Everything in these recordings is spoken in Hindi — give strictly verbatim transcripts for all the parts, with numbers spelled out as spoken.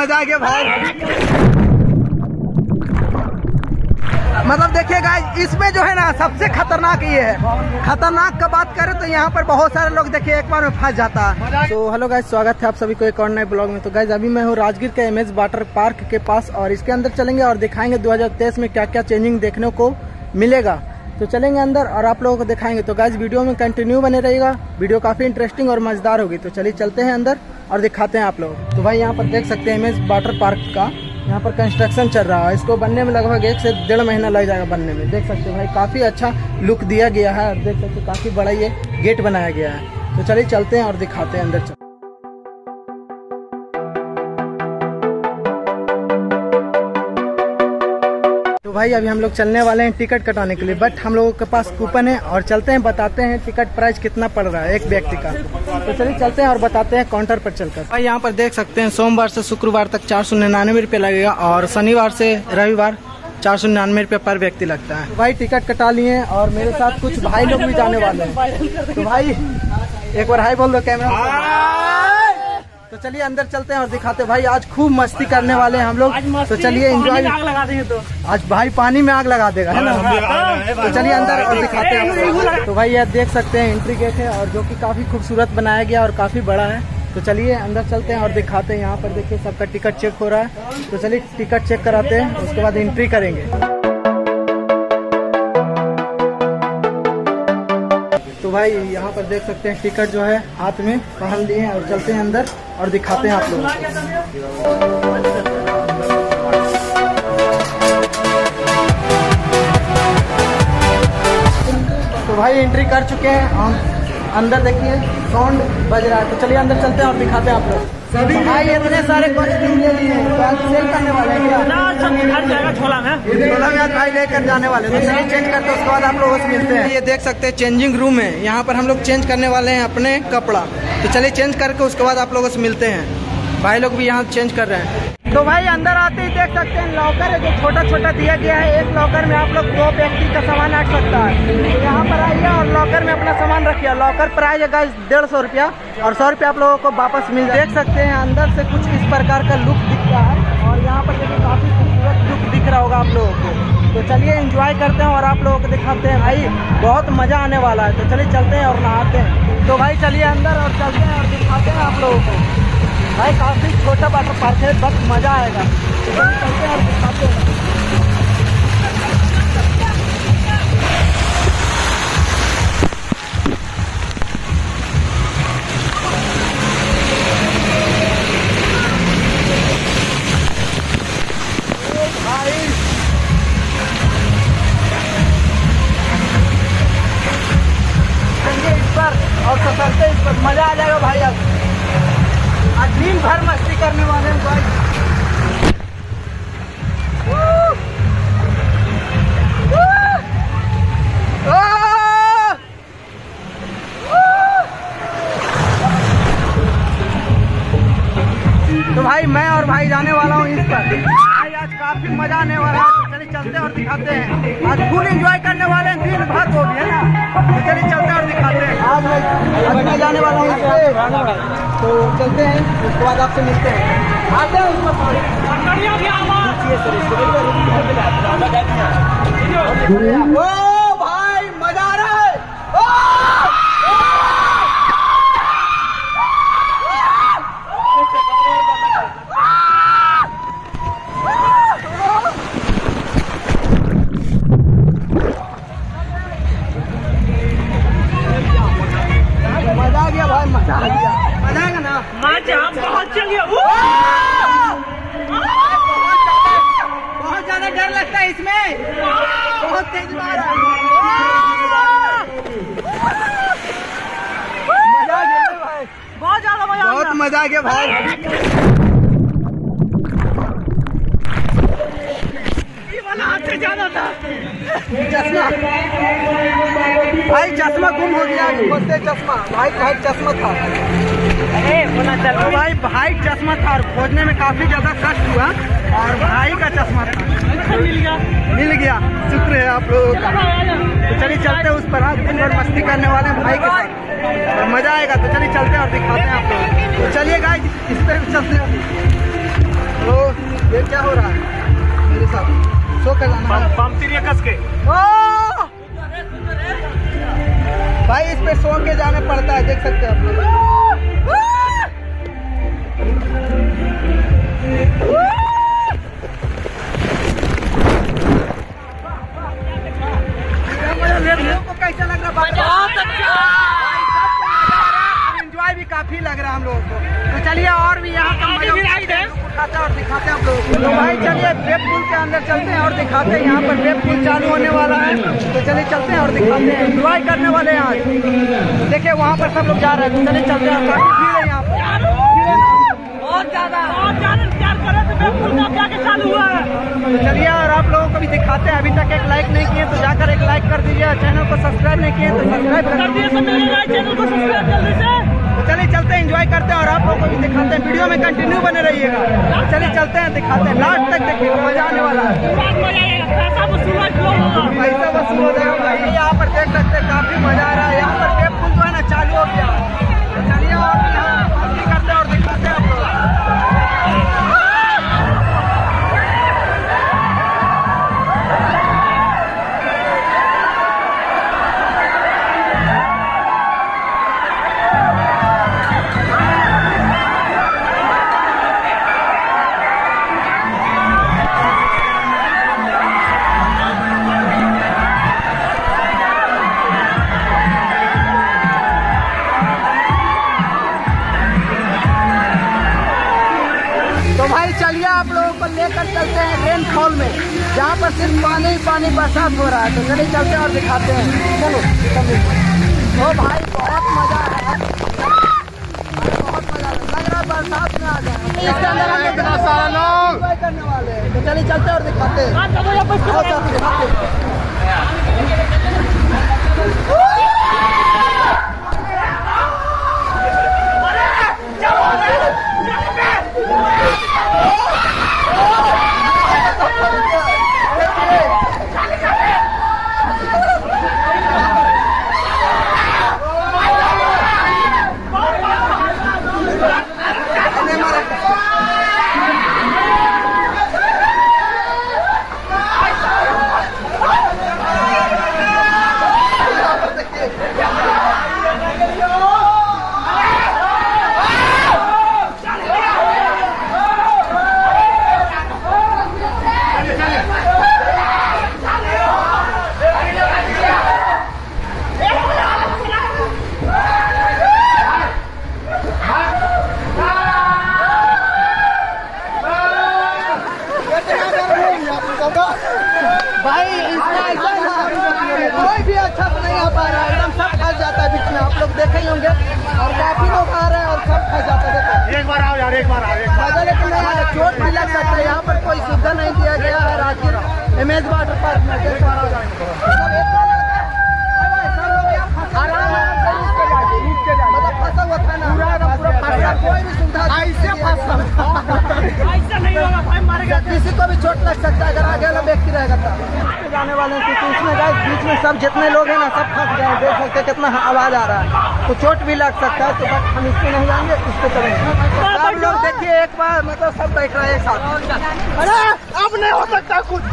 मजा आ गया भाई। मतलब देखिए गाइस, इसमें जो है ना सबसे खतरनाक ये है। खतरनाक का बात करें तो यहाँ पर बहुत सारे लोग देखिए एक बार में फंस जाता है। तो हेलो गाइस, स्वागत है आप सभी को एक और नए ब्लॉग में। तो गाइस अभी मैं हूँ राजगीर के एमएस वाटर पार्क के पास और इसके अंदर चलेंगे और दिखाएंगे दो हज़ार तेईस में क्या क्या चेंजिंग देखने को मिलेगा। तो चलेंगे अंदर और आप लोगों को दिखाएंगे। तो गाइस वीडियो में कंटिन्यू बने रहेगा, वीडियो काफी इंटरेस्टिंग और मजेदार होगी। तो चलिए चलते हैं अंदर और दिखाते हैं आप लोग। तो भाई यहाँ पर देख सकते हैं एमएस वाटर पार्क का यहाँ पर कंस्ट्रक्शन चल रहा है। इसको बनने में लगभग एक से डेढ़ महीना लग जाएगा बनने में। देख सकते हैं भाई काफी अच्छा लुक दिया गया है और देख सकते हैं काफी बड़ा ये गेट बनाया गया है। तो चलिए चलते हैं और दिखाते हैं अंदर। तो भाई अभी हम लोग चलने वाले हैं टिकट कटाने के लिए, बट हम लोगों के पास कूपन है और चलते हैं बताते हैं टिकट प्राइस कितना पड़ रहा है एक व्यक्ति का। तो चलिए चलते हैं और बताते हैं काउंटर पर चलकर। भाई यहाँ पर देख सकते हैं सोमवार से शुक्रवार तक चार सौ निन्यानवे रुपये लगेगा और शनिवार से रविवार चार सौ निन्यानवे रुपये पर व्यक्ति लगता है। तो भाई टिकट कटा लिए और मेरे साथ कुछ भाई लोग भी जाने वाले हैं। तो भाई एक बार हाई बोल दो कैमरा। तो चलिए अंदर चलते हैं और दिखाते हैं। भाई आज खूब मस्ती करने वाले हैं हम लोग। तो चलिए एंजॉय आग लगा देंगे। तो आज भाई पानी में आग लगा देगा है ना। तो चलिए अंदर और दिखाते हैं। तो भाई यह देख सकते हैं एंट्री गेट है और जो कि काफी खूबसूरत बनाया गया और काफी बड़ा है। तो चलिए अंदर चलते हैं और दिखाते हैं। यहाँ पर देखिए सबका टिकट चेक हो रहा है। तो चलिए टिकट चेक कराते हैं, उसके बाद एंट्री करेंगे। तो भाई यहाँ पर देख सकते हैं टिकट जो है हाथ में पहन लिए हैं और चलते हैं अंदर और दिखाते हैं आप लोगों को। तो भाई एंट्री कर चुके हैं हम, अंदर देखिए साउंड बज रहा है। तो चलिए अंदर चलते हैं और दिखाते हैं आप लोग। सभी भाई इतने सारे कॉस्ट्यूम ले लिए हैं, सेल करने वाले हैं क्या? छोला में छोला में आज भाई लेकर जाने वाले। तो चलिए चेंज करते हैं, उसके बाद आप लोगों से मिलते हैं। ये देख सकते हैं चेंजिंग रूम है, यहाँ पर हम लोग चेंज करने वाले हैं अपने कपड़ा। तो चलिए चेंज करके उसके बाद आप लोगों से मिलते हैं। भाई लोग भी यहाँ चेंज कर रहे हैं। तो भाई अंदर आते ही देख सकते हैं लॉकर है जो छोटा छोटा दिया गया है। एक लॉकर में आप लोग दो व्यक्ति का सामान रख सकता है। तो यहाँ पर आइए और लॉकर में अपना सामान रखिए। लॉकर प्राइस है डेढ़ सौ रुपया और सौ रुपया आप लोगों को वापस मिल जाए। देख सकते हैं अंदर से कुछ इस प्रकार का लुक दिख रहा है और यहाँ पर देखिए काफी खूबसूरत लुक दिख रहा होगा आप लोगों को। तो चलिए एंजॉय करते हैं और आप लोगों को दिखाते हैं। भाई बहुत मजा आने वाला है। तो चलिए चलते हैं और नहाते हैं। तो भाई चलिए अंदर और चलते हैं और दिखाते हैं आप लोगों को। भाई काफी छोटा वाटर पार्क है, बस मजा आएगा। तो चलते हैं और दिखाते हैं। इस पर और ससरते इस पर मजा आ जाएगा भाई। अब आज दिन भर मस्ती करने वाले हैं भाई। तो भाई मैं और भाई जाने वाला हूँ इस पर। भाई आज काफी मजा आने वाला है। तो चलिए चलते हैं और दिखाते हैं। आज फुल एंजॉय करने वाले हैं दिन भर वो भी है ना। तो चलिए चलते हैं और दिखाते हैं। आज मैं आज मैं जाने वाला हूँ इस पर। तो चलते हैं, उसके बाद आपसे मिलते हैं। आते हैं उसमें ओ भाई मजा आ रहा है। मजा आ गया भाई, मजा आ गया। मजा आएगा ना। मजा बहुत चलिए। बहुत ज्यादा डर लगता है इसमें, बहुत तेज मार रहा है। मजा आ गया भाई, बहुत ज्यादा मजा, बहुत मजा आ गया भाई। ये वाला हाथ से ज्यादा था। चश्मा भाई, चश्मा गुम हो गया। चश्मा भाई भाई चश्मा था। अरे तो भाई भाई चश्मा था और खोजने में काफी ज्यादा कष्ट हुआ और भाई का चश्मा था। मिल गया मिल गया शुक्र है आप लोगों का। तो चलिए चलते हैं उस पर। आज दिन भर मस्ती करने वाले हैं भाई के साथ और मजा आएगा। तो चलिए चलते हैं और दिखाते हैं आप लोग। तो चलिए गाइस इस तरफ चलते हैं। तो ये क्या हो रहा है मेरे साथ? सो कर जाना है कस के। भाई इस पे सो के जाना पड़ता है, देख सकते हैं आप लोग। कैसा लग रहा है? बहुत अच्छा, एंजॉय भी काफी लग रहा है हम लोगों को। तो चलिए और भी यहाँ का उठाते हैं और दिखाते हैं आप लोगों को। तो भाई चलिए वेब पुल के अंदर चलते हैं और दिखाते हैं। यहाँ पर वेब पुल चालू होने वाला है, तो चलिए चलते हैं और दिखाते हैं। एंजॉय करने वाले हैं आज। देखिए वहाँ पर सब लोग जा रहे हैं, तो चलिए चलते हैं। काफी भीड़ है यहाँ पर, बहुत ज्यादा बहुत ज्यादा इंतजार कर रहे थे। वेब पुल कब जाके चालू हुआ है? तो चलिए और आप लोगों को भी दिखाते हैं। अभी तक एक लाइक नहीं किए तो जाकर एक लाइक कर दीजिए। चैनल को सब्सक्राइब नहीं किए तो सब्सक्राइब कर दीजिए। चैनल को सब्सक्राइब जल्दी से। तो चलिए चलते हैं, एंजॉय करते हैं और आप लोगों को भी दिखाते हैं। वीडियो में कंटिन्यू बने रहिएगा। चलिए चलते हैं, दिखाते हैं, लास्ट तक देखिए, मजा आने वाला है। पैसा वसूल पैसा वसूल हो जाएगा भाई। यहाँ पर देख सकते हैं काफी मजा आ रहा है। यहाँ पर वेब पुल जो है ना चालू हो गया। तो चलिए और यहाँ करते हैं और दिखाते हैं आप लोग। तो भाई चलिए आप लोगों को लेकर चलते हैं रेन फॉल में, जहाँ पर सिर्फ पानी ही पानी बरसात हो रहा है। तो चलिए चलते हैं और दिखाते हैं। चलो चलिए। तो भाई बहुत मजा आ रहा है, बहुत मजा लग रहा है बरसात में आ जाए। इसके अंदर हम इतना सारा लोग करने वाले हैं। तो चलिए चलते हैं और दिखाते हैं। भाई इसमें कोई भी अच्छा से नहीं आ पा रहा है, एकदम सब फंस जाता है बीच में। आप लोग देखे ही होंगे और काफी लोग आ रहे हैं और सब फंस जाता है। एक बार आओ यार, एक बार आओ, मजा लेकिन नहीं आ रहा, चोट भी लग सकता है। यहाँ पर कोई सुविधा नहीं दिया गया है रांची इमेज वाटर पार्क में। मतलब फंसा हुआ था ना, कोई भी सुविधा ऐसे ऐसा नहीं होगा भाई, मारेगा। किसी को भी चोट लग सकता है अगर आगे वाला व्यक्ति रहेगा तो। जाने वाले हैं क्योंकि इसमें गाइस बीच में सब जितने लोग हैं ना सब फंस गए। देख सकते हैं कितना आवाज आ रहा है, तो चोट भी लग सकता है। तो बट हम इसमें नहीं जाएंगे, इस पे चलेंगे। आप लोग देखिए एक बार, मतलब सब बैठ रहे हैं एक साथ। अरे अब नहीं हो सकता कुछ।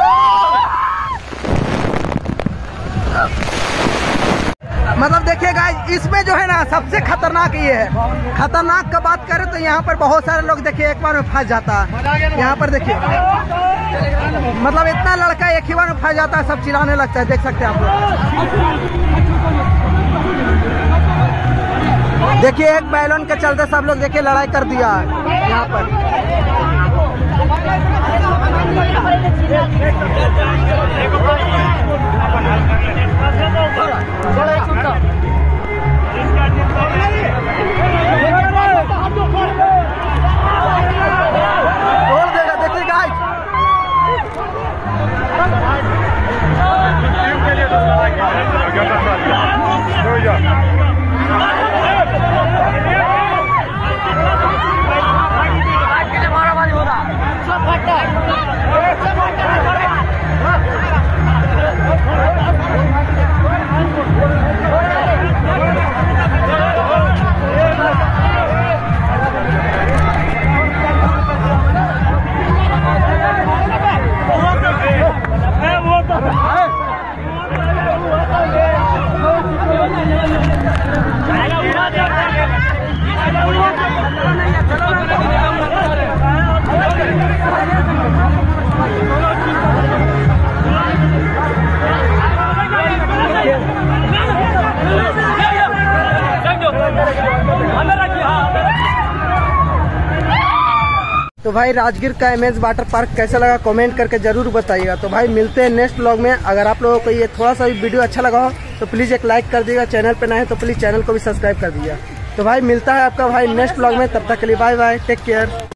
मतलब देखिए गाइस इसमें जो है ना सबसे खतरनाक ये है। खतरनाक का बात करें तो यहाँ पर बहुत सारे लोग देखिए एक बार में फंस जाता है। यहाँ पर देखिए मतलब इतना लड़का एक ही बार में फंस जाता है, सब चिल्लाने लगता है। देख सकते हैं आप लोग। देखिए एक बैलून के चलते सब लोग देखिए लड़ाई कर दिया है यहाँ पर। तोड़ देगा देखिए गाइस। तो भाई राजगीर का एमएज वाटर पार्क कैसा लगा कमेंट करके जरूर बताइएगा। तो भाई मिलते हैं नेक्स्ट व्लॉग में। अगर आप लोगों को ये थोड़ा सा भी वीडियो अच्छा लगा हो तो प्लीज़ एक लाइक कर दीजिएगा, चैनल पे नए हैं तो प्लीज़ चैनल को भी सब्सक्राइब कर दीजिएगा। तो भाई मिलता है आपका भाई नेक्स्ट व्लॉग में, तब तक के लिए बाय बाय, टेक केयर।